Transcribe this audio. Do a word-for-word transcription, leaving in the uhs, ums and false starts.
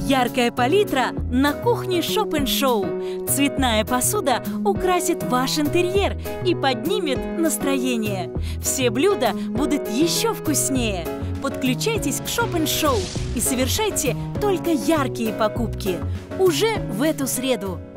Яркая палитра на кухне Shop and Show. Цветная посуда украсит ваш интерьер и поднимет настроение. Все блюда будут еще вкуснее. Подключайтесь к Shop and Show и совершайте только яркие покупки уже в эту среду.